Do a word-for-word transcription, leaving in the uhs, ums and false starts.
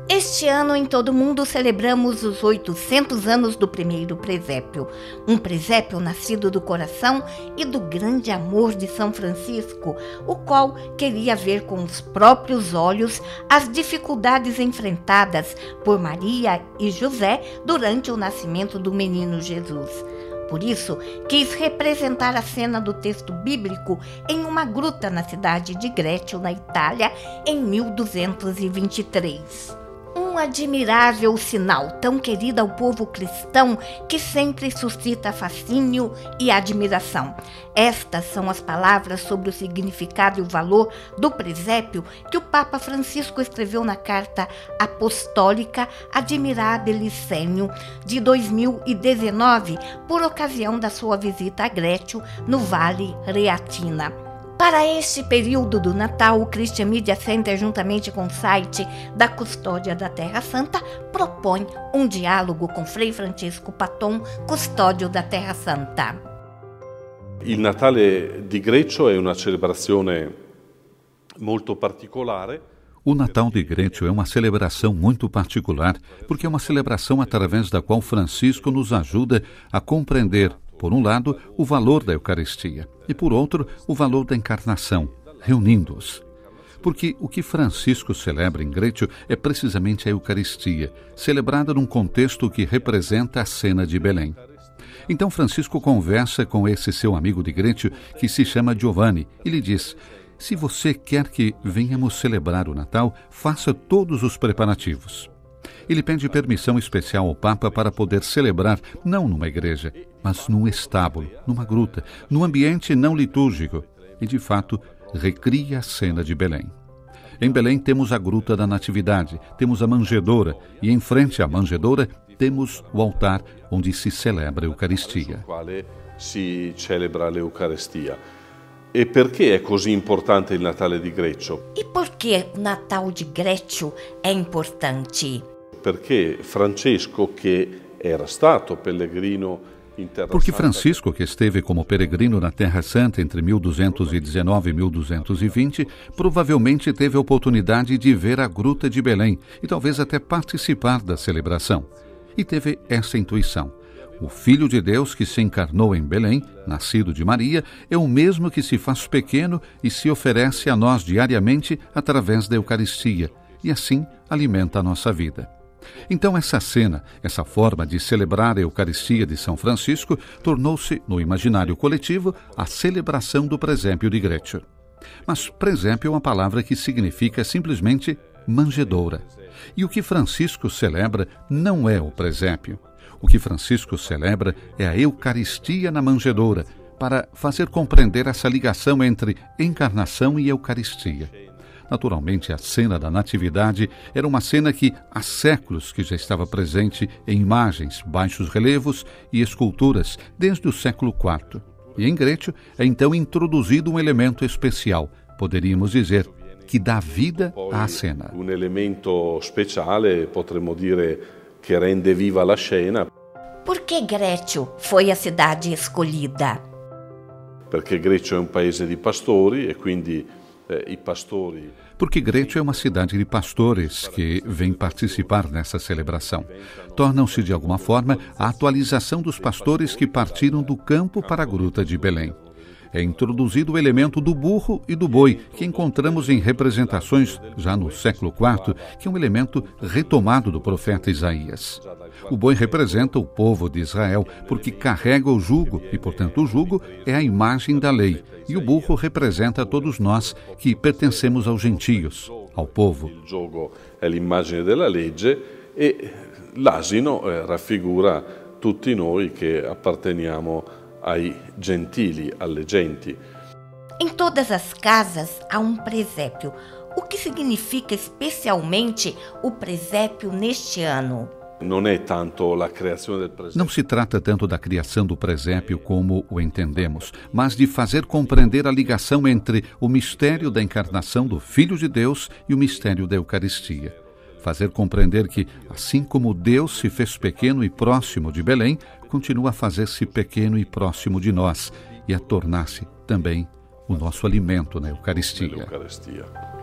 Este ano, em todo o mundo, celebramos os oitocentos anos do primeiro presépio. Um presépio nascido do coração e do grande amor de São Francisco, o qual queria ver com os próprios olhos as dificuldades enfrentadas por Maria e José durante o nascimento do menino Jesus. Por isso, quis representar a cena do texto bíblico em uma gruta na cidade de Greccio, na Itália, em mil duzentos e vinte e três. Um admirável sinal, tão querido ao povo cristão, que sempre suscita fascínio e admiração. Estas são as palavras sobre o significado e o valor do presépio que o Papa Francisco escreveu na Carta Apostólica Admirabilis Senium de dois mil e dezenove, por ocasião da sua visita a Greccio, no Vale Reatina. Para este período do Natal, o Christian Media Center, juntamente com o site da Custódia da Terra Santa, propõe um diálogo com Frei Francesco Patton, custódio da Terra Santa. Il Natale di Greccio è una celebrazione molto particolare. O Natal de Greccio é uma celebração muito particular, porque é uma celebração através da qual Francisco nos ajuda a compreender, por um lado, o valor da Eucaristia e, por outro, o valor da encarnação, reunindo-os. Porque o que Francisco celebra em Greccio é precisamente a Eucaristia, celebrada num contexto que representa a cena de Belém. Então Francisco conversa com esse seu amigo de Greccio, que se chama Giovanni, e lhe diz: se você quer que venhamos celebrar o Natal, faça todos os preparativos. Ele pede permissão especial ao Papa para poder celebrar, não numa igreja, mas num estábulo, numa gruta, num ambiente não litúrgico, e de fato recria a cena de Belém. Em Belém temos a Gruta da Natividade, temos a manjedoura, e em frente à manjedoura temos o altar onde se celebra a Eucaristia. Si celebra l'Eucaristia. E perché è così importante il Natale di Greccio? E por que o Natal de Greccio é importante? Perché Francesco, che era stato pellegrino in Terra Santa... Porque Francisco, que esteve como peregrino na Terra Santa entre mil duzentos e dezenove e mil duzentos e vinte, provavelmente teve a oportunidade de ver a Gruta de Belém e talvez até participar da celebração. E teve essa intuição. O Filho de Deus que se encarnou em Belém, nascido de Maria, é o mesmo que se faz pequeno e se oferece a nós diariamente através da Eucaristia, e assim alimenta a nossa vida. Então essa cena, essa forma de celebrar a Eucaristia de São Francisco, tornou-se, no imaginário coletivo, a celebração do presépio de Greccio. Mas presépio é uma palavra que significa simplesmente manjedoura. E o que Francisco celebra não é o presépio. O que Francisco celebra é a Eucaristia na manjedoura, para fazer compreender essa ligação entre encarnação e Eucaristia. Naturalmente, a cena da Natividade era uma cena que há séculos que já estava presente em imagens, baixos relevos e esculturas, desde o século quarto. E em Greccio é então introduzido um elemento especial, poderíamos dizer, que dá vida à cena. Um elemento speciale, potremmo dire, che rende viva la scena. Por que Greccio foi a cidade escolhida? Perché Greccio è un paese di pastori e quindi eh, i pastori... Porque Greccio é uma cidade de pastores que vem participar nessa celebração. Tornam-se, de alguma forma, a atualização dos pastores que partiram do campo para a Gruta de Belém. É introduzido o elemento do burro e do boi, que encontramos em representações já no século quarto, que é um elemento retomado do profeta Isaías. O boi representa o povo de Israel, porque carrega o jugo, e, portanto, o jugo é a imagem da lei. E o burro representa todos nós que pertencemos aos gentios, ao povo. O jugo é a imagem da legge e l'asino raffigura tutti noi che apparteniamo ai gentili, alle genti. Em todas as casas há um presépio. O que significa especialmente o presépio neste ano? Não é tanto a criação do presépio. Não se trata tanto da criação do presépio como o entendemos, mas de fazer compreender a ligação entre o mistério da encarnação do Filho de Deus e o mistério da Eucaristia. Fazer compreender que, assim como Deus se fez pequeno e próximo de Belém, continua a fazer-se pequeno e próximo de nós e a tornar-se também o nosso alimento na Eucaristia.